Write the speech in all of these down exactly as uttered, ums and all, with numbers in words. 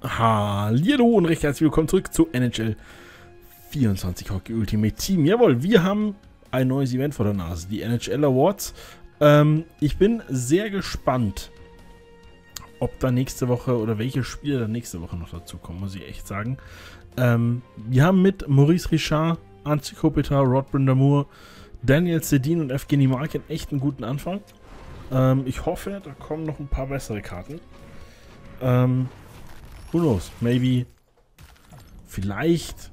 Hallihallo und recht herzlich willkommen zurück zu N H L vierundzwanzig Hockey Ultimate Team. Jawohl, wir haben ein neues Event vor der Nase, die N H L Awards. Ähm, ich bin sehr gespannt, ob da nächste Woche oder welche Spiele da nächste Woche noch dazu kommen, muss ich echt sagen. Ähm, wir haben mit Maurice Richard, Antti Kopitar, Rod Brind'Amour, Daniel Sedin und Evgeny Malkin echt einen guten Anfang. Ähm, ich hoffe, da kommen noch ein paar bessere Karten. Ähm, who knows? Maybe. Vielleicht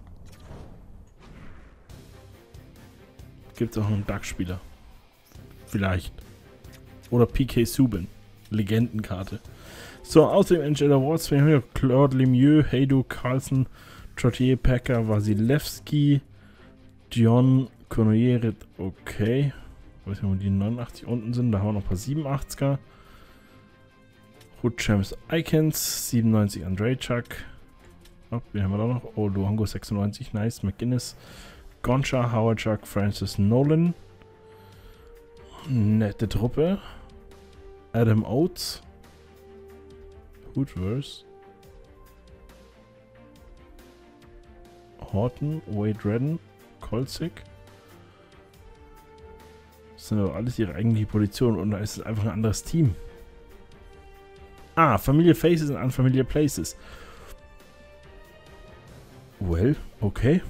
gibt es auch einen Duck-Spieler. Vielleicht. Oder P K Subban. Legendenkarte. So, außerdem N H L Awards. Wir haben hier Claude Lemieux, Heido Carlson, Trottier, Packer, Wasilewski, John Conoyerit, okay. Ich weiß nicht, wo die neunundachtzig unten sind. Da haben wir noch ein paar siebenundachtziger. Hutchams Icons, siebenundneunzig Andrejchuk. Oh, wen haben wir da noch? Oh, Luongo sechsundneunzig, nice. McGinnis, Goncha, Howardchuk, Francis Nolan. Nette Truppe. Adam Oates. Hootverse. Horton, Wade Redden, Kolzig. Das sind aber alles ihre eigentliche Position und da ist es einfach ein anderes Team. Ah, Familiar Faces und Unfamiliar Places. Well, okay.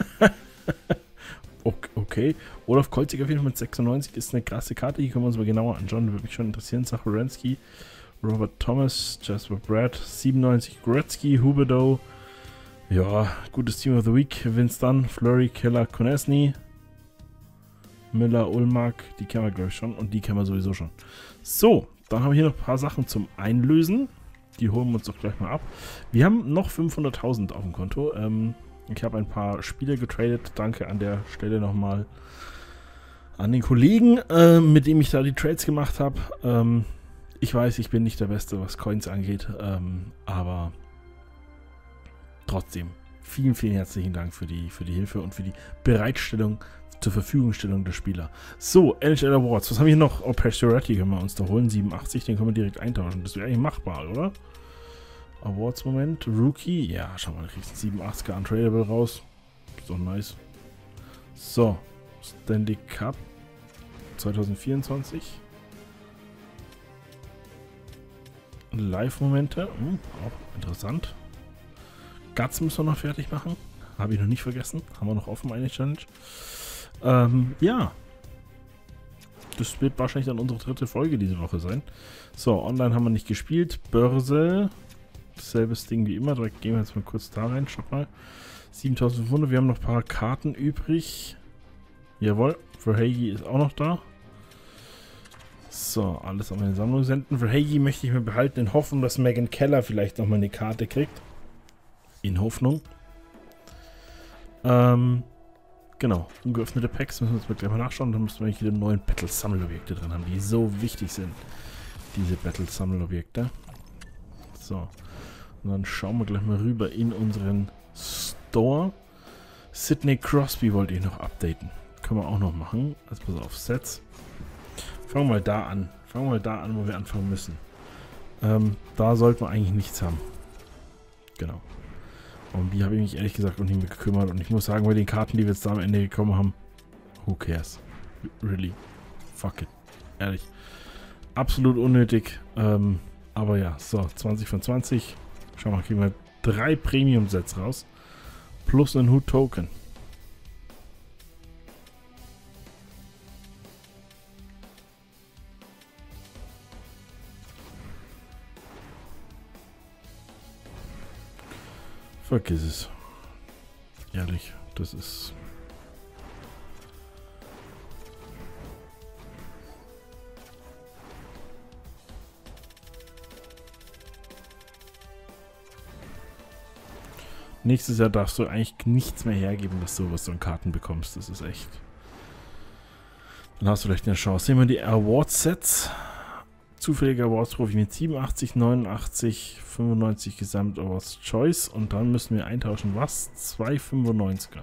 Okay. Olaf Kolzig auf jeden Fall mit sechsundneunzig ist eine krasse Karte. Die können wir uns mal genauer anschauen. Würde mich schon interessieren. Sachorensky, Robert Thomas, Jasper Brad, siebenundneunzig Gretzky, Huberdeau. Ja, gutes Team of the Week. Vince Dunn, Fleury, Keller, Konechny, Miller, Ulmark. Die kennen wir, glaube ich, schon. Und die kennen wir sowieso schon. So, dann haben wir hier noch ein paar Sachen zum Einlösen. Die holen wir uns doch gleich mal ab. Wir haben noch fünfhunderttausend auf dem Konto. Ähm, ich habe ein paar Spiele getradet. Danke an der Stelle nochmal an den Kollegen, äh, mit dem ich da die Trades gemacht habe. Ähm, ich weiß, ich bin nicht der Beste, was Coins angeht. Ähm, aber trotzdem, vielen, vielen herzlichen Dank für die, für die Hilfe und für die Bereitstellung zur Verfügungstellung der Spieler. So, N H L Awards. Was haben wir hier noch? Oh, Pacioretty können wir uns da holen. siebenundachtzig, den können wir direkt eintauschen. Das wäre eigentlich machbar, oder? Awards-Moment. Rookie. Ja, schau mal, da kriegst du einen siebenundachtziger Untradable raus. Ist doch nice. So, Stanley Cup zwanzig vierundzwanzig. Live-Momente. Hm, auch interessant. Guts müssen wir noch fertig machen. Habe ich noch nicht vergessen. Haben wir noch offen eine Challenge. Ähm, ja. Das wird wahrscheinlich dann unsere dritte Folge diese Woche sein. So, online haben wir nicht gespielt. Börse. Selbes Ding wie immer. Direkt gehen wir jetzt mal kurz da rein. Schaut mal. siebentausendfünfhundert. Wir haben noch ein paar Karten übrig. Jawohl. Verhage ist auch noch da. So, alles an meine Sammlung senden. Verhage möchte ich mir behalten in Hoffnung, dass Megan Keller vielleicht nochmal eine Karte kriegt. In Hoffnung. Ähm... Genau, ungeöffnete Packs müssen wir uns gleich mal nachschauen. Dann müssen wir wieder neue Battle-Sammelobjekte drin haben, die so wichtig sind. Diese Battle-Sammelobjekte. So. Und dann schauen wir gleich mal rüber in unseren Store. Sidney Crosby wollte ich noch updaten. Können wir auch noch machen. Also pass auf, Sets. Fangen wir mal da an. Fangen wir mal da an, wo wir anfangen müssen. Ähm, da sollten wir eigentlich nichts haben. Genau. Um die habe ich mich ehrlich gesagt noch nicht mehr gekümmert. Und ich muss sagen, bei den Karten, die wir jetzt da am Ende gekommen haben, who cares? Really? Fuck it. Ehrlich. Absolut unnötig. Ähm, aber ja, so, zwanzig von zwanzig. Schau mal, kriegen wir drei Premium-Sets raus. Plus einen Hoot-Token. Vergiss es. Ehrlich, das ist... Nächstes Jahr darfst du eigentlich nichts mehr hergeben, dass du was so an Karten bekommst. Das ist echt... Dann hast du vielleicht eine Chance. Sehen wir die Award-Sets. Zufälliger Awards-Profi mit siebenundachtzig, neunundachtzig, fünfundneunzig Gesamt Awards Choice und dann müssen wir eintauschen, was? zwei fünfundneunziger.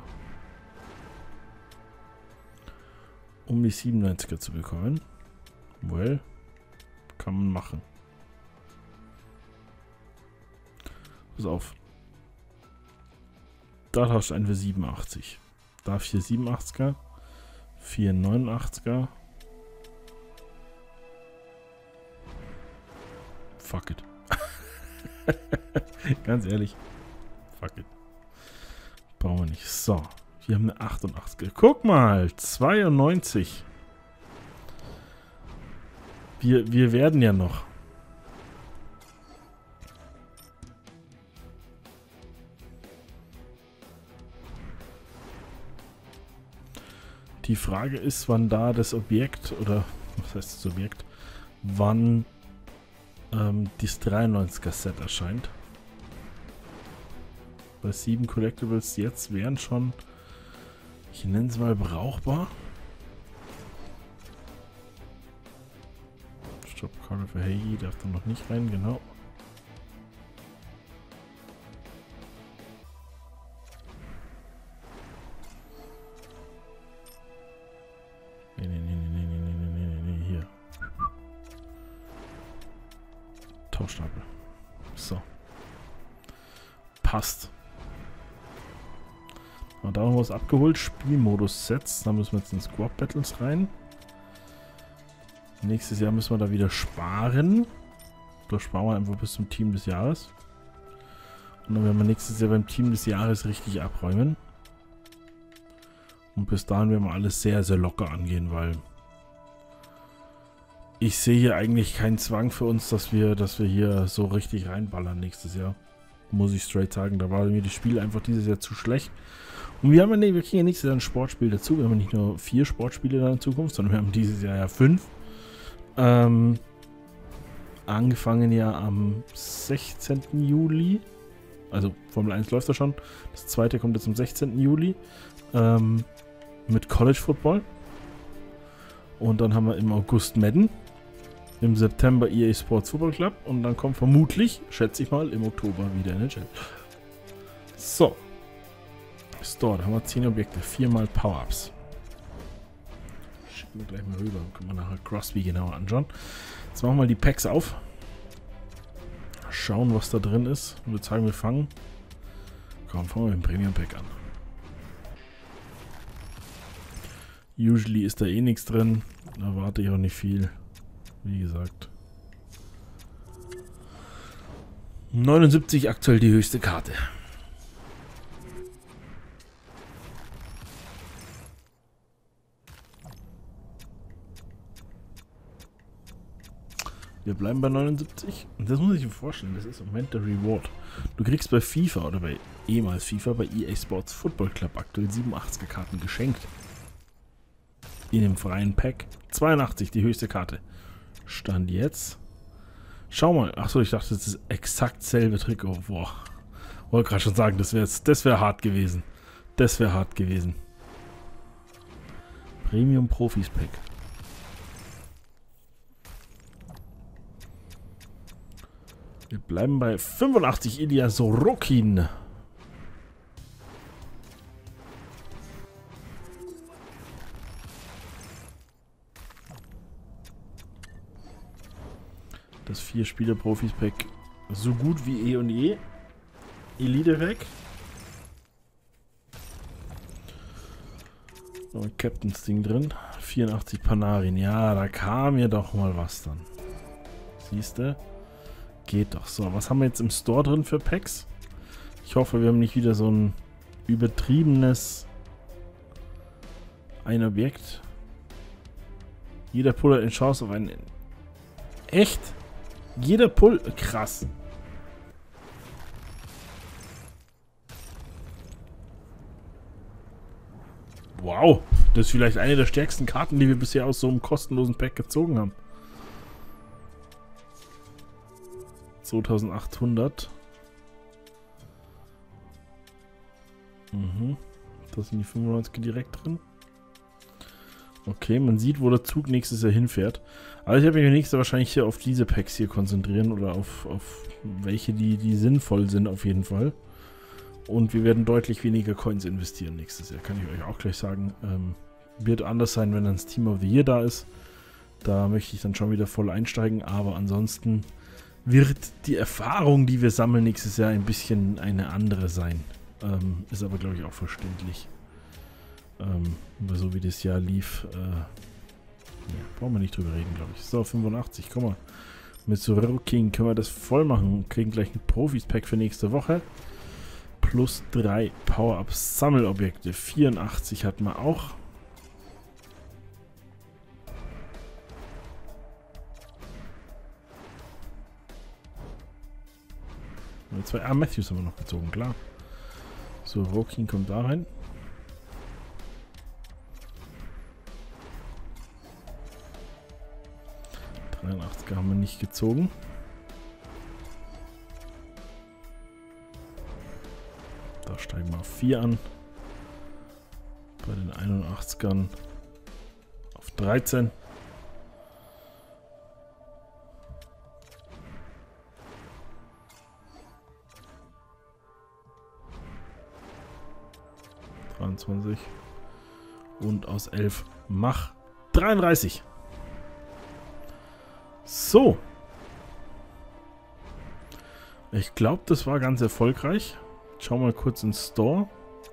Um die siebenundneunziger zu bekommen. Well, kann man machen. Pass auf. Da tauscht ein für siebenundachtzig. Da vier siebenundachtziger. vier neunundachtziger. Fuck it. Ganz ehrlich. Fuck it. Brauchen wir nicht. So. Wir haben eine achtundachtziger. Guck mal. zweiundneunzig. Wir, wir werden ja noch. Die Frage ist, wann da das Objekt, oder was heißt das Objekt, wann ähm, das dreiundneunziger Set erscheint. Bei sieben Collectibles jetzt wären schon, ich nenne es mal brauchbar. Stoppkarte für Hey, darf da noch nicht rein, genau. Nee, nee, nee, nee, nee, nee, nee, nee, nee, hier. Tauschstapel. So. Passt. Und da haben wir was abgeholt. Spielmodus-Sets. Da müssen wir jetzt in Squad-Battles rein. Nächstes Jahr müssen wir da wieder sparen. Da sparen wir einfach bis zum Team des Jahres. Und dann werden wir nächstes Jahr beim Team des Jahres richtig abräumen. Und bis dahin werden wir alles sehr, sehr locker angehen, weil ich sehe hier eigentlich keinen Zwang für uns, dass wir, dass wir hier so richtig reinballern nächstes Jahr. Muss ich straight sagen, da war mir das Spiel einfach dieses Jahr zu schlecht. Und wir haben ja, nee, wir kriegen ja nächstes Jahr ein Sportspiel dazu. Wir haben ja nicht nur vier Sportspiele dann in Zukunft, sondern wir haben dieses Jahr ja fünf. Ähm, angefangen ja am sechzehnten Juli. Also Formel eins läuft da schon. Das zweite kommt jetzt am sechzehnten Juli. Ähm, mit College Football. Und dann haben wir im August Madden. Im September E A Sports Football Club. Und dann kommt vermutlich, schätze ich mal, im Oktober wieder N H L. So. Store, da haben wir zehn Objekte. viermal Power-Ups. Schicken wir gleich mal rüber. Können wir nachher Crosby genauer anschauen. Jetzt machen wir mal die Packs auf. Schauen, was da drin ist. Ich würde sagen, wir fangen. Komm, fangen wir mit dem Premium Pack an. Usually ist da eh nichts drin. Da warte ich auch nicht viel. Wie gesagt. neunundsiebzig aktuell die höchste Karte. Wir bleiben bei neunundsiebzig. Und das muss ich mir vorstellen. Das ist im Moment der Reward. Du kriegst bei FIFA oder bei ehemals FIFA, bei E A Sports Football Club aktuell siebenundachtziger Karten geschenkt. In dem freien Pack. zweiundachtzig, die höchste Karte. Stand jetzt. Schau mal. Achso, ich dachte, das ist exakt selbe Trikot. Boah. Wollte gerade schon sagen, das wäre das wär hart gewesen. Das wäre hart gewesen. Premium Profis Pack. Wir bleiben bei fünfundachtzig, Ilya Sorokin. Das vier Spieler Profis Pack so gut wie eh und je. Elite weg. So, ein Captain's Ding drin. vierundachtzig Panarin. Ja, da kam ja doch mal was dann. Siehst du? Geht doch. So, was haben wir jetzt im Store drin für Packs? Ich hoffe, wir haben nicht wieder so ein übertriebenes ein Objekt. Jeder Pull hat eine Chance auf einen... Echt? Jeder Pull... Krass. Wow. Das ist vielleicht eine der stärksten Karten, die wir bisher aus so einem kostenlosen Pack gezogen haben. zweitausendachthundert. Mhm. Da sind die fünfundneunzig direkt drin. Okay, man sieht, wo der Zug nächstes Jahr hinfährt. Aber ich habe mich nächstes Jahr wahrscheinlich hier auf diese Packs hier konzentrieren oder auf, auf welche, die, die sinnvoll sind auf jeden Fall. Und wir werden deutlich weniger Coins investieren nächstes Jahr, kann ich euch auch gleich sagen. Ähm, wird anders sein, wenn dann das Team of the Year da ist. Da möchte ich dann schon wieder voll einsteigen, aber ansonsten wird die Erfahrung, die wir sammeln nächstes Jahr, ein bisschen eine andere sein. Ähm, ist aber, glaube ich, auch verständlich. Ähm, so wie das Jahr lief, äh, ja, brauchen wir nicht drüber reden, glaube ich. So, fünfundachtzig, komm mal. Mit Sororo King können wir das voll machen. Kriegen gleich ein Profis-Pack für nächste Woche. Plus drei Power-Up-Sammelobjekte. vierundachtzig hatten wir auch. Zwei Ah, Matthews haben wir noch gezogen, klar. So, Rokin kommt da rein. dreiundachtziger haben wir nicht gezogen. Da steigen wir auf vier an. Bei den einundachtzigern auf dreizehn. dreiundzwanzig. Und aus elf mach dreiunddreißig. So. Ich glaube, das war ganz erfolgreich. Schau mal kurz ins Store.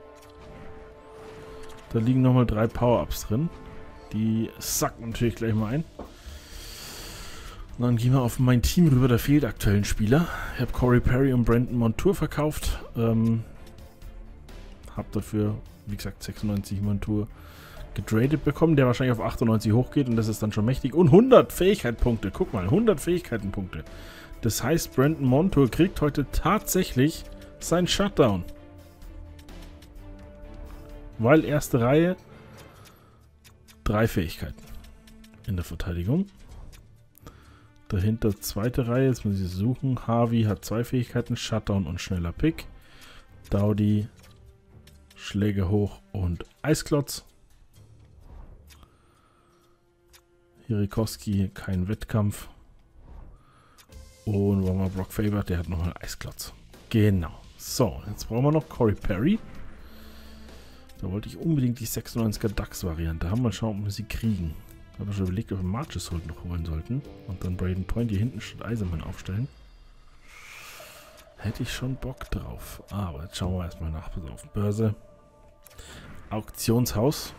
Da liegen nochmal drei Power-Ups drin. Die sacken natürlich gleich mal ein. Und dann gehen wir auf mein Team rüber. Da fehlt aktuell ein Spieler. Ich habe Corey Perry und Brandon Montour verkauft. Ähm, habe dafür, wie gesagt, sechsundneunzig Montour getradet bekommen, der wahrscheinlich auf achtundneunzig hochgeht und das ist dann schon mächtig. Und hundert Fähigkeitspunkte. Guck mal, hundert Fähigkeitenpunkte. Das heißt, Brandon Montour kriegt heute tatsächlich sein Shutdown. Weil erste Reihe, drei Fähigkeiten in der Verteidigung. Dahinter zweite Reihe, jetzt muss ich suchen. Harvey hat zwei Fähigkeiten, Shutdown und schneller Pick. Dowdy, Schläge hoch und Eisklotz. Hirikowski, kein Wettkampf. Und wollen wir Brock Faber, der hat nochmal Eisklotz. Genau. So, jetzt brauchen wir noch Corey Perry. Da wollte ich unbedingt die sechsundneunziger DAX-Variante haben. Mal schauen, ob wir sie kriegen. Ich habe schon überlegt, ob wir Marches Holt noch holen sollten. Und dann Braden Point hier hinten statt Eisenman aufstellen. Hätte ich schon Bock drauf. Aber jetzt schauen wir erstmal nach. Pass auf. Börse. Auktionshaus.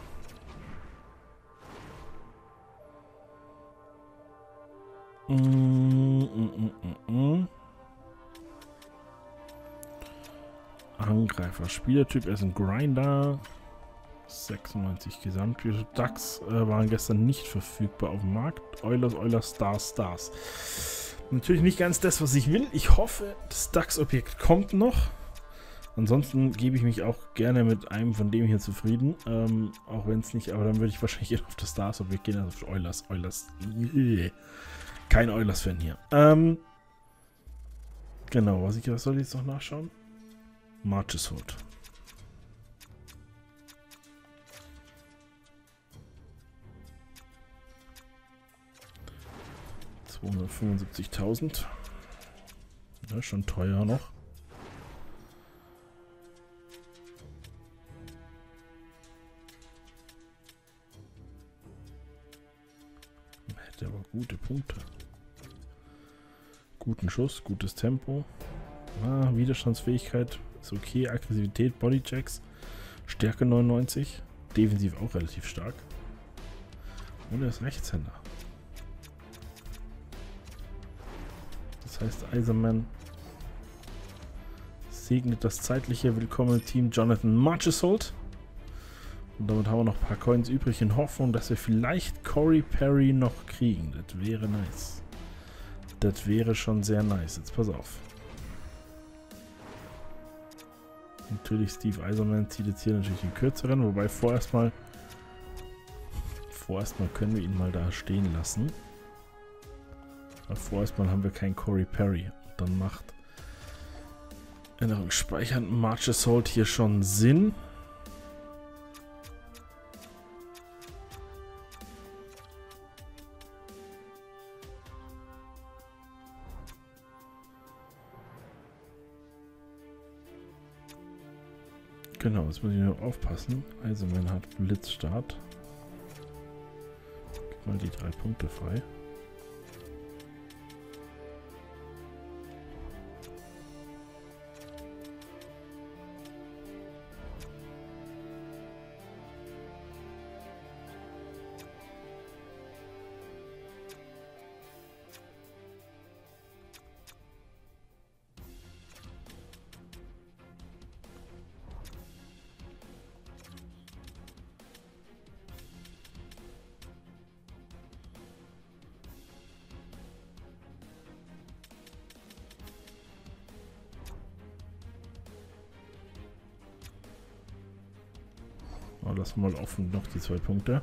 Mm, mm, mm, mm. Angreifer, Spielertyp, er ist ein Grinder. sechsundneunzig Gesamtwert. DAX äh, waren gestern nicht verfügbar auf dem Markt. Oilers, Oilers, Stars, Stars. Natürlich nicht ganz das, was ich will. Ich hoffe, das DAX-Objekt kommt noch. Ansonsten gebe ich mich auch gerne mit einem von dem hier zufrieden. Ähm, auch wenn es nicht, aber dann würde ich wahrscheinlich auf das Stars-Objekt gehen, also auf Oilers, Oilers. Kein Oilers-Fan hier. Ähm, genau, was, ich, was soll ich jetzt noch nachschauen? Marches Holt. zweihundertfünfundsiebzigtausend. Ja, schon teuer noch. Hätte aber gute Punkte. Guten Schuss, gutes Tempo. Ah, Widerstandsfähigkeit ist okay. Aggressivität, Bodychecks. Stärke neunundneunzig. Defensiv auch relativ stark. Und er ist Rechtshänder. Das heißt, Eisenman segnet das zeitliche willkommene Team Jonathan Marches Holt. Und damit haben wir noch ein paar Coins übrig in Hoffnung, dass wir vielleicht Corey Perry noch kriegen. Das wäre nice. Das wäre schon sehr nice. Jetzt pass auf. Natürlich Steve Eisenman zieht jetzt hier natürlich den kürzeren, wobei vorerst mal vorerst mal können wir ihn mal da stehen lassen. Aber vorerst mal haben wir keinen Corey Perry. Und dann macht Änderung speichern Marches Holt hier schon Sinn. Genau, jetzt muss ich nur aufpassen. Eisenman hat Blitzstart. Gib mal die drei Punkte frei. Aber lassen wir mal offen noch die zwei Punkte.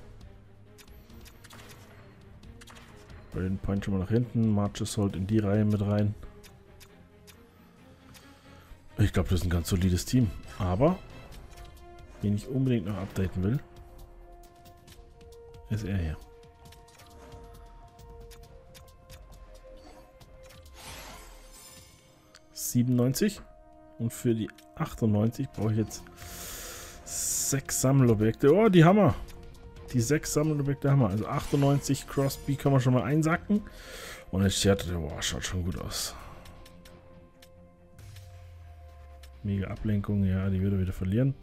Braden Point schon mal nach hinten. March Assault in die Reihe mit rein. Ich glaube, das ist ein ganz solides Team. Aber, wen ich unbedingt noch updaten will, ist er hier. siebenundneunzig. Und für die achtundneunzig brauche ich jetzt sechs Sammelobjekte. Oh, die Hammer! Die sechs Sammelobjekte haben wir. Also achtundneunzig Crosby kann man schon mal einsacken. Und jetzt Shirt, boah, schaut schon gut aus. Mega Ablenkung, ja, die wird er wieder verlieren.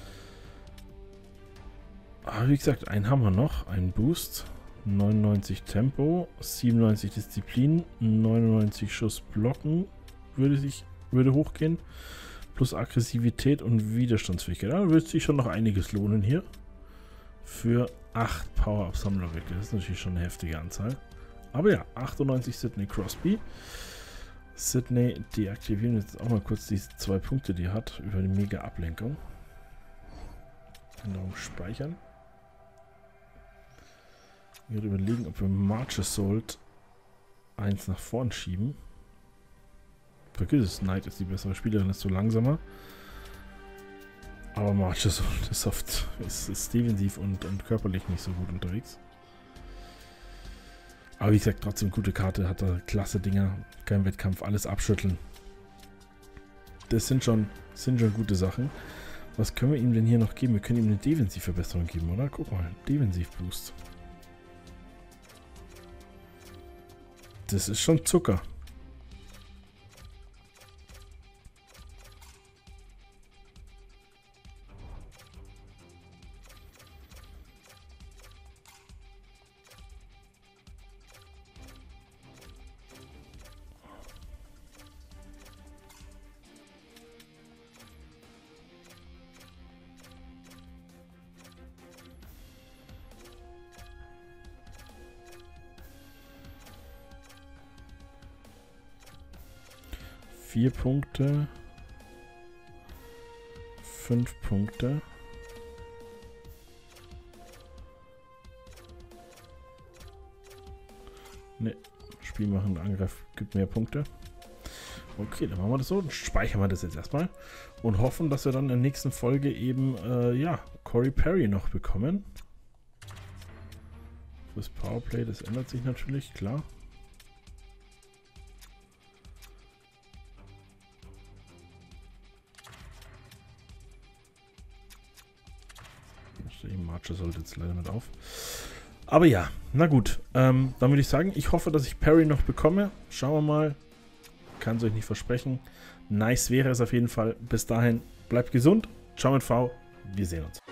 Aber wie gesagt, einen haben wir noch. Einen Boost. neunundneunzig Tempo, siebenundneunzig Disziplin, neunundneunzig Schuss blocken. Würde sich, würde hochgehen. Plus Aggressivität und Widerstandsfähigkeit. Da würde sich schon noch einiges lohnen hier. Für acht Power-Up-Sammlerobjekte. Das ist natürlich schon eine heftige Anzahl. Aber ja, achtundneunzig Sidney Crosby. Sidney deaktivieren jetzt auch mal kurz diese zwei Punkte, die er hat, über die Mega-Ablenkung. Änderung speichern. Ich werde überlegen, ob wir March Assault eins nach vorn schieben. Vergiss es, Knight ist die bessere Spielerin, ist so langsamer. Aber March Assault ist oft ist, ist defensiv und, und körperlich nicht so gut unterwegs. Aber wie gesagt, trotzdem gute Karte, hat er klasse Dinger, kein Wettkampf, alles abschütteln. Das sind schon, sind schon gute Sachen. Was können wir ihm denn hier noch geben? Wir können ihm eine Defensivverbesserung geben, oder? Guck mal, Defensivboost. Das ist schon Zucker. Vier Punkte. Fünf Punkte. Ne, Spiel machen, Angriff gibt mehr Punkte. Okay, dann machen wir das so. Dann speichern wir das jetzt erstmal. Und hoffen, dass wir dann in der nächsten Folge eben, äh, ja, Corey Perry noch bekommen. Fürs Powerplay, das ändert sich natürlich, klar. March sollte jetzt leider nicht auf. Aber ja, na gut. Ähm, dann würde ich sagen, ich hoffe, dass ich Perry noch bekomme. Schauen wir mal. Kann es euch nicht versprechen. Nice wäre es auf jeden Fall. Bis dahin, bleibt gesund. Ciao mit V. Wir sehen uns.